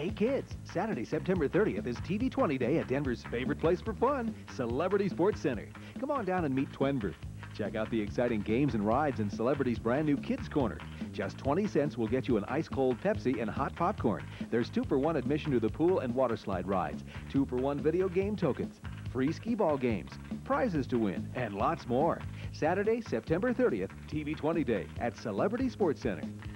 Hey kids, Saturday, September 30th is TV20 Day at Denver's favorite place for fun, Celebrity Sports Center. Come on down and meet Twenver. Check out the exciting games and rides in Celebrity's brand new Kids Corner. Just 20 cents will get you an ice-cold Pepsi and hot popcorn. There's 2-for-1 admission to the pool and water slide rides, 2-for-1 video game tokens, free skee-ball games, prizes to win, and lots more. Saturday, September 30th, TV20 Day at Celebrity Sports Center.